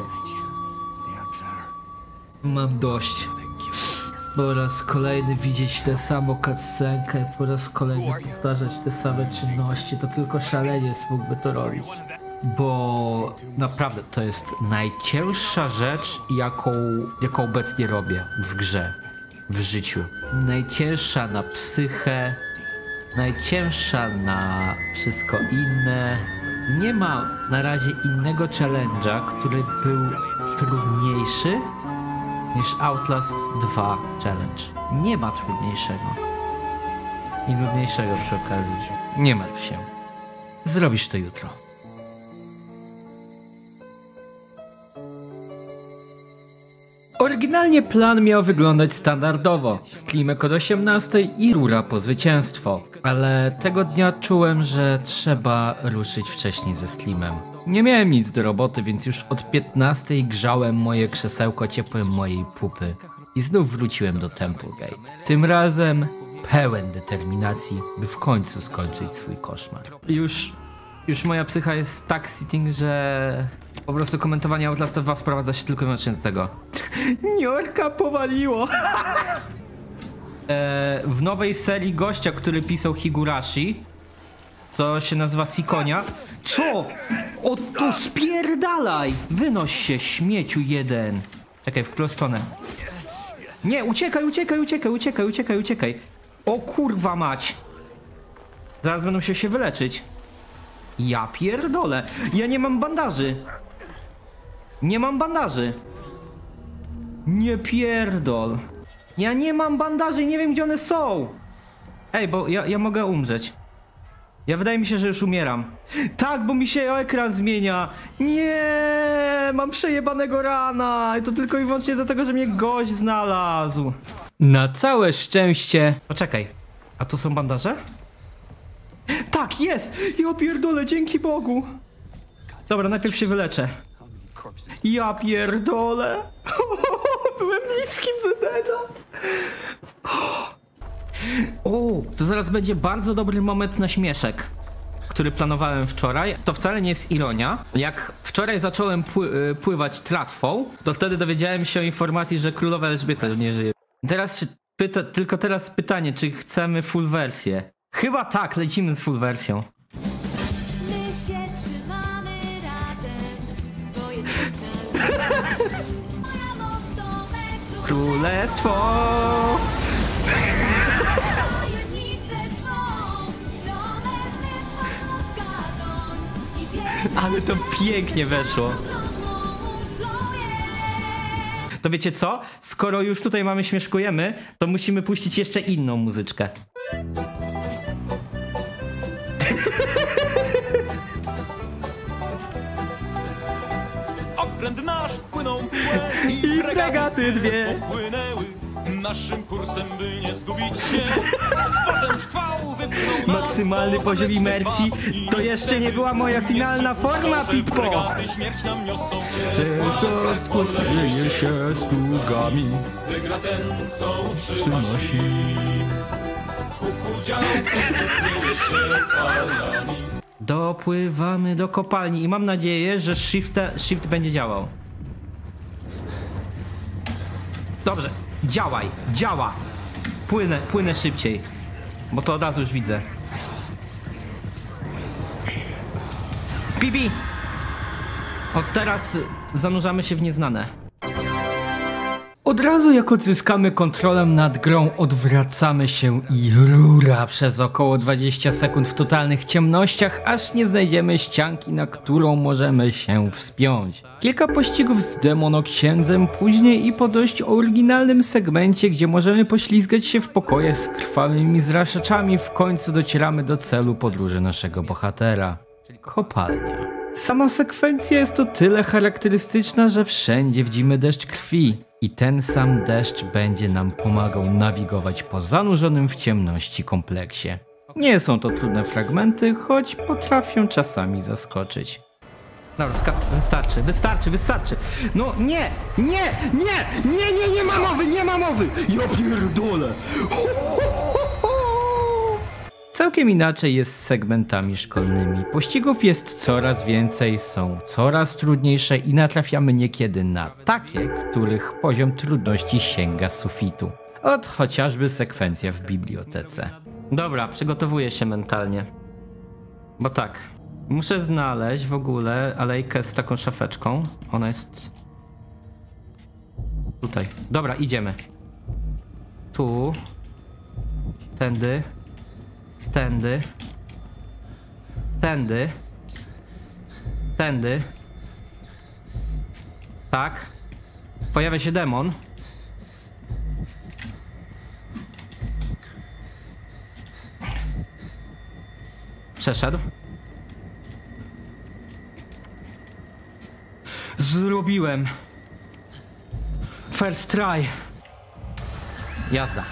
Mam dość. Po raz kolejny widzieć tę samą cutscenkę, po raz kolejny powtarzać te same czynności, to tylko szaleniec mógłby to robić. Bo naprawdę to jest najcięższa rzecz, jaką obecnie robię w grze, w życiu. Najcięższa na psychę, najcięższa na wszystko inne. Nie ma na razie innego challenge'a, który był trudniejszy niż Outlast 2 Challenge. Nie ma trudniejszego. I nudniejszego przy okazji. Nie martw się. Zrobisz to jutro. Oryginalnie plan miał wyglądać standardowo. Streamek od 18 i rura po zwycięstwo. Ale tego dnia czułem, że trzeba ruszyć wcześniej ze streamem. Nie miałem nic do roboty, więc już od 15 grzałem moje krzesełko ciepłem mojej pupy. I znów wróciłem do Temple Gate. Tym razem pełen determinacji, by w końcu skończyć swój koszmar. Już moja psycha jest tak sitting, że po prostu komentowanie Outlasta 2 sprowadza się tylko i wyłącznie do tego. Niorka powaliło! W nowej serii gościa, który pisał Higurashi, co się nazywa Sikonia. Co? O tu spierdalaj! Wynoś się, śmieciu jeden. Czekaj, w którą stronę? Nie, uciekaj. O kurwa mać. Zaraz będą się wyleczyć. Ja pierdolę. Ja nie mam bandaży. Nie pierdol. Ja nie mam bandaży i nie wiem, gdzie one są. Ej, bo ja mogę umrzeć. Wydaje mi się, że już umieram. Tak, bo mi się ekran zmienia. Nie, mam przejebanego rana. I to tylko i wyłącznie dlatego, że mnie gość znalazł. Na całe szczęście. Poczekaj, a tu są bandaże? Tak, jest! Ja pierdolę, dzięki Bogu. Dobra, najpierw się wyleczę. Ja pierdolę. Byłem bliskim do deada. O, to zaraz będzie bardzo dobry moment na śmieszek. który planowałem wczoraj, to wcale nie jest ironia. Jak wczoraj zacząłem pływać tratwą, to wtedy dowiedziałem się o informacji, że królowa Elżbieta nie żyje. Teraz się tylko teraz pytanie, czy chcemy full wersję? Chyba tak, lecimy z full wersją. My się trzymamy razem, bo jest moja moc to lekko. Królestwo! Tajemnice są, domem wypadł skarbon i wiesz, Ale to pięknie weszło. To wiecie co? Skoro już tutaj mamy śmieszkujemy, to musimy puścić jeszcze inną muzyczkę. Okręt nasz wpłynął bułę I fregaty dwie. popłynęły naszym kursem, by nie zgubić się. Potem szkwał wypchnął nas Maksymalny poza poziom wieczny imersji. pas i To jeszcze nie była moja finalna forma, że Pitpo. fregaty śmierć nam niosą cię. Spłynie się stugami. Wygra ten, kto utrzyma sił. Udział, ukryje się falami. Dopływamy do kopalni i mam nadzieję, że shift będzie działał. Dobrze, działa. Płynę szybciej, bo to od razu już widzę. Bibi! Od teraz zanurzamy się w nieznane. Od razu jak odzyskamy kontrolę nad grą, odwracamy się i rura przez około 20 sekund w totalnych ciemnościach, aż nie znajdziemy ścianki, na którą możemy się wspiąć. Kilka pościgów z demonoksiędzem, później i po dość oryginalnym segmencie, gdzie możemy poślizgać się w pokojach z krwawymi zraszaczami, w końcu docieramy do celu podróży naszego bohatera. Kopalnia. Sama sekwencja jest o tyle charakterystyczna, że wszędzie widzimy deszcz krwi. I ten sam deszcz będzie nam pomagał nawigować po zanurzonym w ciemności kompleksie. Nie są to trudne fragmenty, choć potrafią czasami zaskoczyć. Dobra, wystarczy. No nie ma mowy! Ja pierdolę! Całkiem inaczej jest z segmentami szkolnymi. Pościgów jest coraz więcej, są coraz trudniejsze i natrafiamy niekiedy na takie, których poziom trudności sięga sufitu. Od chociażby sekwencja w bibliotece. Dobra, przygotowuję się mentalnie. Bo tak, muszę znaleźć w ogóle alejkę z taką szafeczką. Ona jest... tutaj. Dobra, idziemy. Tu. Tędy. Tędy. Tak. Pojawia się demon. Przeszedł. Zrobiłem. First try. Jazda.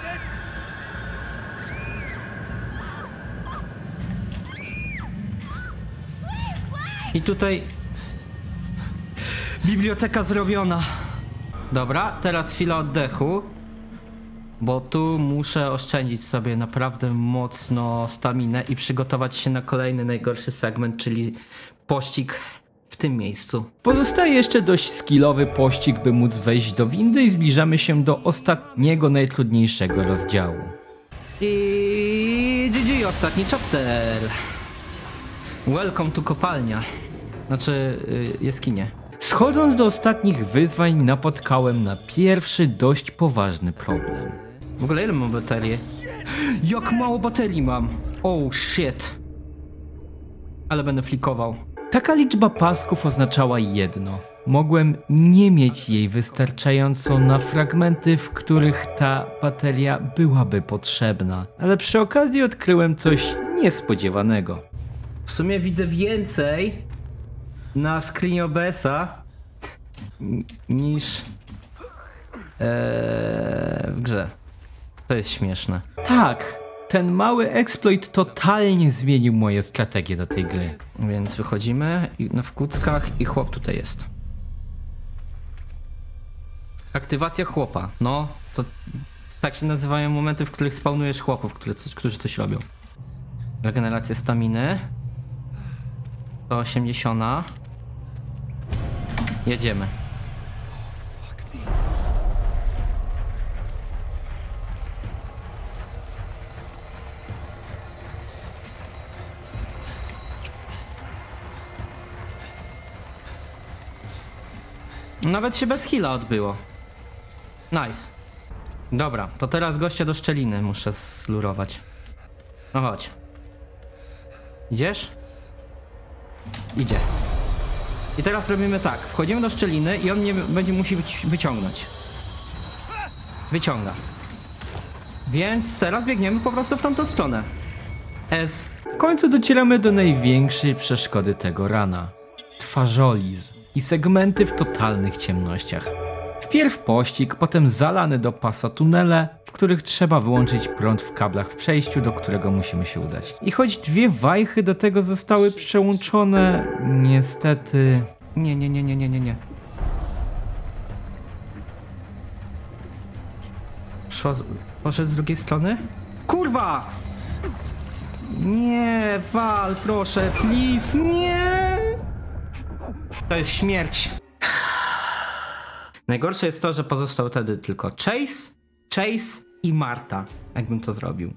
I tutaj biblioteka zrobiona. Dobra, teraz chwila oddechu, bo tu muszę oszczędzić sobie naprawdę mocno staminę i przygotować się na kolejny najgorszy segment, czyli pościg w tym miejscu. Pozostaje jeszcze dość skillowy pościg, by móc wejść do windy i zbliżamy się do ostatniego, najtrudniejszego rozdziału. I GG, ostatni chapter. Welcome to kopalnia. Znaczy, jaskinie. Schodząc do ostatnich wyzwań, napotkałem na pierwszy dość poważny problem. W ogóle ile mam baterii? Jak mało baterii mam! Oh shit. Ale będę flikował. Taka liczba pasków oznaczała jedno. Mogłem nie mieć jej wystarczająco na fragmenty, w których ta bateria byłaby potrzebna. Ale przy okazji odkryłem coś niespodziewanego. W sumie widzę więcej na screenie OBS-a niż w grze. To jest śmieszne. Tak, ten mały exploit totalnie zmienił moje strategie do tej gry. Więc wychodzimy w kuckach i chłop tutaj jest. Aktywacja chłopa. No, to tak się nazywają momenty, w których spawnujesz chłopów, którzy coś robią. Regeneracja staminy. 180. Jedziemy. Nawet się bez heala odbyło. Nice. Dobra, to teraz gościa do szczeliny muszę slurować. No chodź. Idziesz? Idzie. I teraz robimy tak. Wchodzimy do szczeliny i on mnie będzie musi wyciągnąć. Wyciąga. Więc teraz biegniemy po prostu w tamtą stronę. W końcu docieramy do największej przeszkody tego rana. Twarzolizm i segmenty w totalnych ciemnościach. Wpierw pościg, potem zalany do pasa tunele, w których trzeba wyłączyć prąd w kablach w przejściu, do którego musimy się udać. I choć dwie wajchy do tego zostały przełączone, niestety... Nie. Poszedł z drugiej strony? Kurwa! Nie, wal, proszę, please, nie! To jest śmierć. Najgorsze jest to, że pozostał wtedy tylko Chase i Marta. Jakbym to zrobił.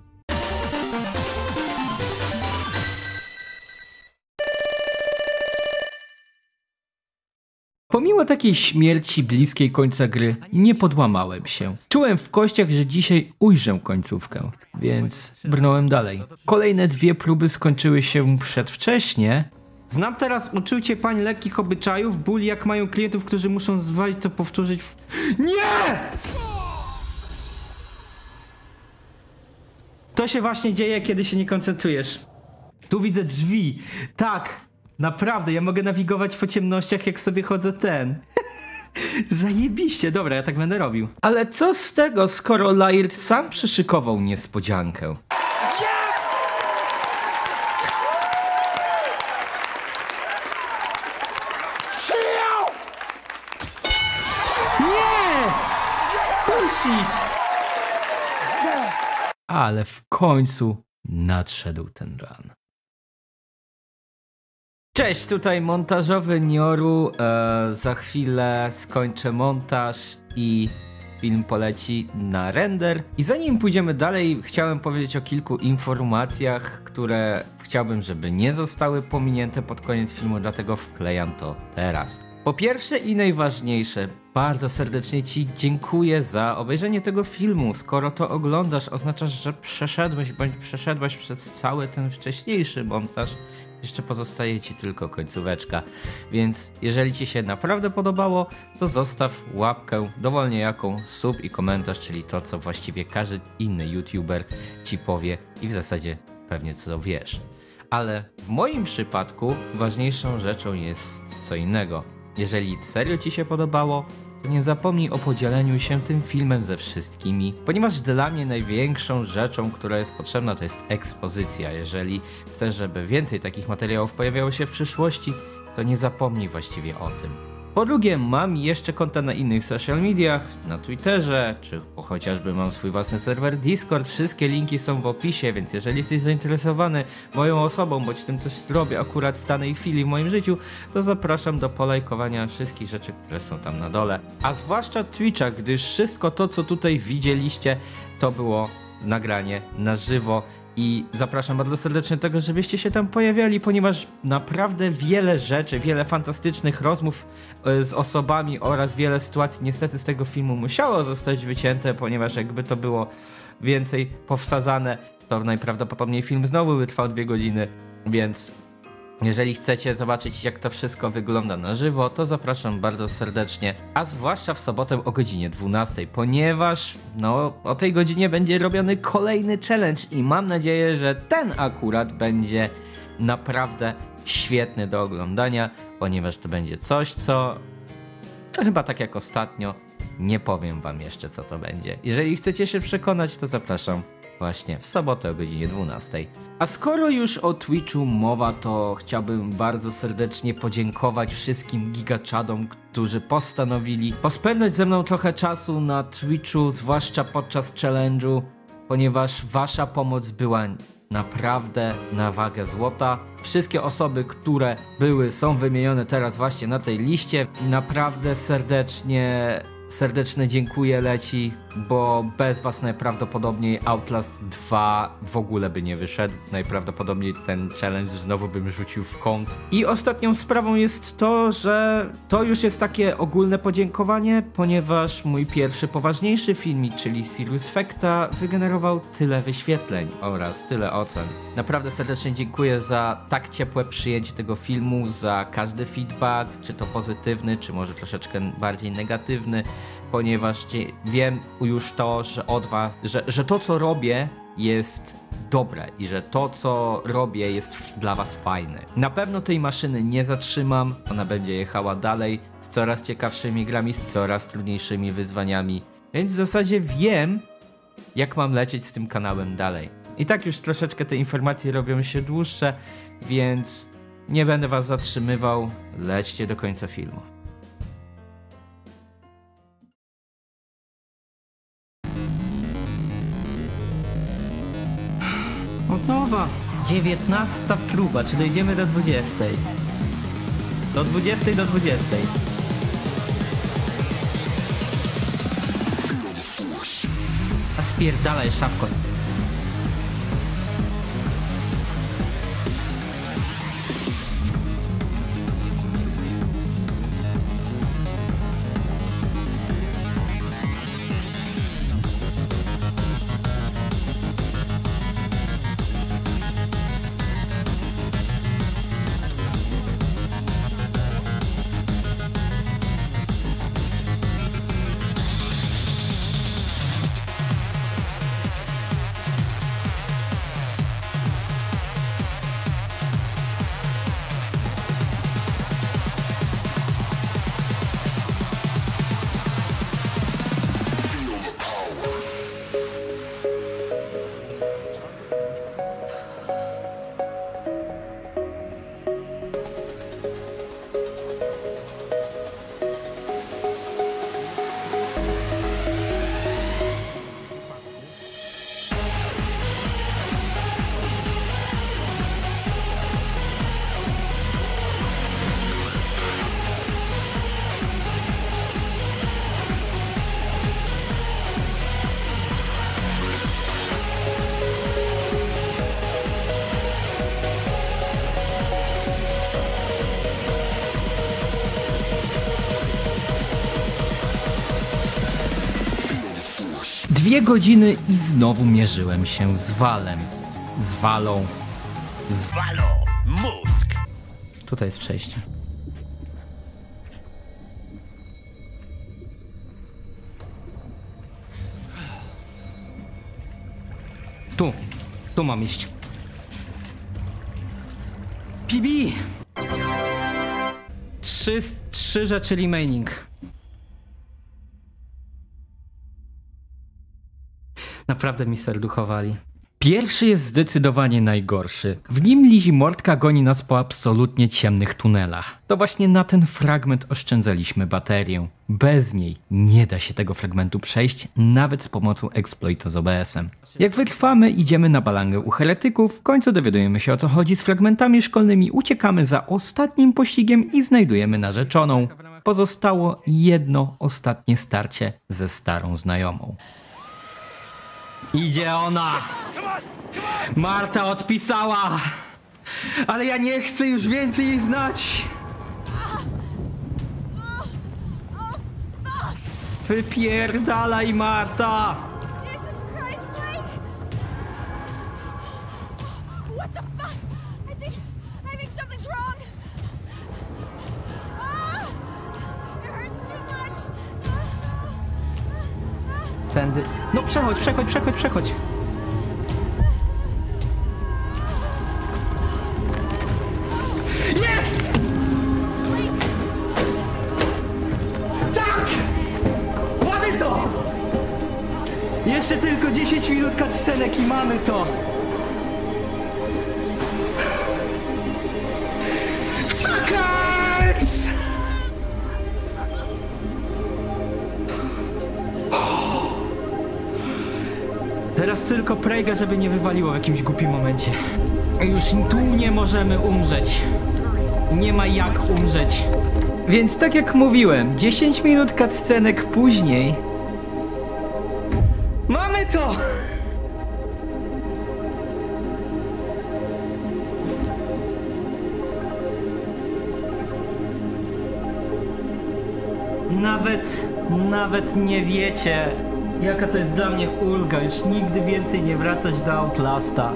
Pomimo takiej śmierci bliskiej końca gry, nie podłamałem się. Czułem w kościach, że dzisiaj ujrzę końcówkę, więc brnąłem dalej. Kolejne dwie próby skończyły się przedwcześnie. Znam teraz uczucie pań lekkich obyczajów, ból jak mają klientów, którzy muszą zwalić to powtórzyć Nie! To się właśnie dzieje, kiedy się nie koncentrujesz. Tu widzę drzwi. Tak, naprawdę, ja mogę nawigować po ciemnościach, jak sobie chodzę Zajebiście, dobra, ja tak będę robił. Ale co z tego, skoro Laird sam przyszykował niespodziankę? Bullshit! Ale w końcu nadszedł ten run. Cześć, tutaj montażowy Nioru. Za chwilę skończę montaż i film poleci na render. I zanim pójdziemy dalej, chciałem powiedzieć o kilku informacjach, które chciałbym, żeby nie zostały pominięte pod koniec filmu, dlatego wklejam to teraz. Po pierwsze i najważniejsze, bardzo serdecznie Ci dziękuję za obejrzenie tego filmu. Skoro to oglądasz, oznaczasz, że przeszedłeś bądź przeszedłaś przez cały ten wcześniejszy montaż. Jeszcze pozostaje Ci tylko końcóweczka. Więc jeżeli Ci się naprawdę podobało, to zostaw łapkę, dowolnie jaką, sub i komentarz, czyli to, co właściwie każdy inny YouTuber Ci powie i w zasadzie pewnie co wiesz. Ale w moim przypadku ważniejszą rzeczą jest co innego. Jeżeli serio Ci się podobało, to nie zapomnij o podzieleniu się tym filmem ze wszystkimi, ponieważ dla mnie największą rzeczą, która jest potrzebna, to jest ekspozycja. Jeżeli chcesz, żeby więcej takich materiałów pojawiało się w przyszłości, to nie zapomnij właściwie o tym. Po drugie, mam jeszcze konta na innych social mediach, na Twitterze, czy chociażby mam swój własny serwer Discord. Wszystkie linki są w opisie, więc jeżeli jesteś zainteresowany moją osobą, bądź tym, coś robię akurat w danej chwili w moim życiu, to zapraszam do polajkowania wszystkich rzeczy, które są tam na dole. A zwłaszcza Twitcha, gdyż wszystko to, co tutaj widzieliście, to było nagranie na żywo. I zapraszam bardzo serdecznie do tego, żebyście się tam pojawiali, ponieważ naprawdę wiele rzeczy, wiele fantastycznych rozmów z osobami oraz wiele sytuacji niestety z tego filmu musiało zostać wycięte, ponieważ jakby to było więcej powsadzane, to najprawdopodobniej film znowu by trwał 2 godziny, więc jeżeli chcecie zobaczyć, jak to wszystko wygląda na żywo, to zapraszam bardzo serdecznie, a zwłaszcza w sobotę o godzinie 12, ponieważ o tej godzinie będzie robiony kolejny challenge i mam nadzieję, że ten akurat będzie naprawdę świetny do oglądania, ponieważ to będzie coś, co chyba tak jak ostatnio, nie powiem wam jeszcze, co to będzie. Jeżeli chcecie się przekonać, to zapraszam właśnie w sobotę o godzinie 12. A skoro już o Twitchu mowa, to chciałbym bardzo serdecznie podziękować wszystkim gigaczadom, którzy postanowili pospędzać ze mną trochę czasu na Twitchu, zwłaszcza podczas challenge'u, ponieważ wasza pomoc była naprawdę na wagę złota. Wszystkie osoby, które są wymienione teraz właśnie na tej liście, naprawdę serdeczne dziękuję leci, bo bez was najprawdopodobniej Outlast 2 w ogóle by nie wyszedł. Najprawdopodobniej ten challenge znowu bym rzucił w kąt. I ostatnią sprawą jest to, że to już jest takie ogólne podziękowanie, ponieważ mój pierwszy poważniejszy filmik, czyli Sirius Fekta, wygenerował tyle wyświetleń oraz tyle ocen. Naprawdę serdecznie dziękuję za tak ciepłe przyjęcie tego filmu, za każdy feedback, czy to pozytywny, czy może troszeczkę bardziej negatywny, ponieważ wiem już to, że od was, że to co robię jest dobre i że to co robię jest dla was fajne. Na pewno tej maszyny nie zatrzymam, ona będzie jechała dalej z coraz ciekawszymi grami, z coraz trudniejszymi wyzwaniami, więc w zasadzie wiem, jak mam lecieć z tym kanałem dalej. I tak już troszeczkę te informacje robią się dłuższe, więc nie będę was zatrzymywał, lećcie do końca filmu. Od nowa. 19 próba, czy dojdziemy do 20? Do 20 do 20. A spierdalaj szafko. Dwie godziny i znowu mierzyłem się z Walem. Z Walą. Z Walo, mózg! Tutaj jest przejście. Tu mam iść. PB! Trzy rzeczy remaining. Naprawdę mi serduchowali. Pierwszy jest zdecydowanie najgorszy. W nim Lizzie Mordka goni nas po absolutnie ciemnych tunelach. To właśnie na ten fragment oszczędzaliśmy baterię. Bez niej nie da się tego fragmentu przejść, nawet z pomocą exploita z OBS-em. Jak wytrwamy, idziemy na balangę u heretyków, w końcu dowiadujemy się o co chodzi z fragmentami szkolnymi, uciekamy za ostatnim pościgiem i znajdujemy narzeczoną. Pozostało jedno ostatnie starcie ze starą znajomą. Idzie ona! Marta odpisała! Ale ja nie chcę już więcej jej znać! Wypierdalaj, Marta! Jesus Christ, Blake! What the fuck? I think something's wrong. It hurts too much. Tędy... No przechodź! Jest! Tak! Mamy to! Jeszcze tylko 10 minut cutscenek i mamy to! Fuckers! Teraz tylko prejga, żeby nie wywaliło w jakimś głupim momencie. Już tu nie możemy umrzeć. Nie ma jak umrzeć. Więc tak jak mówiłem, 10 minut cutscenek później... Mamy to! Nawet nie wiecie, jaka to jest dla mnie ulga. Już nigdy więcej nie wracać do Outlasta.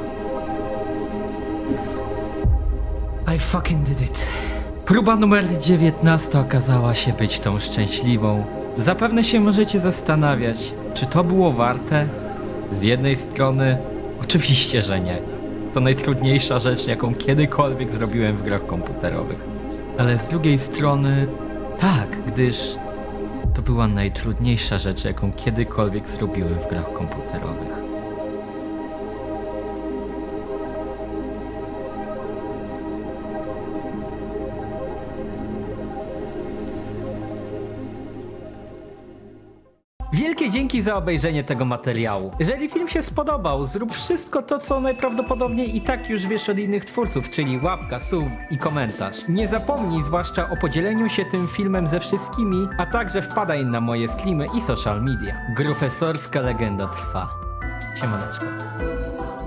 I fucking did it. Próba numer 19 okazała się być tą szczęśliwą. Zapewne się możecie zastanawiać, czy to było warte? Z jednej strony, oczywiście, że nie. To najtrudniejsza rzecz, jaką kiedykolwiek zrobiłem w grach komputerowych. Ale z drugiej strony, tak, gdyż to była najtrudniejsza rzecz, jaką kiedykolwiek zrobiłem w grach komputerowych. Wielkie dzięki za obejrzenie tego materiału. Jeżeli film się spodobał, zrób wszystko to, co najprawdopodobniej i tak już wiesz od innych twórców, czyli łapka, sub i komentarz. Nie zapomnij zwłaszcza o podzieleniu się tym filmem ze wszystkimi, a także wpadaj na moje streamy i social media. Grufesorska legenda trwa. Siemaneczko.